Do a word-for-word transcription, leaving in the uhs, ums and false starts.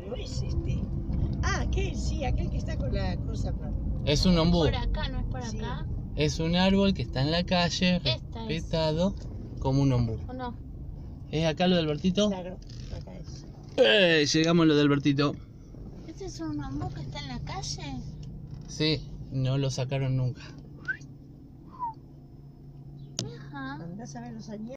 no es este. Ah, aquel, sí, aquel que está con la cosa. Es un ombú. Por acá, no es por Sí. acá. Es un árbol que está en la calle, Esta es. respetado como un ombú. ¿O no? ¿Es acá lo del Albertito? Claro, acá es. Eh, llegamos a lo del Albertito. ¿Este es un bambú que está en la calle? Sí, no lo sacaron nunca. Ajá. Andás a ver los años.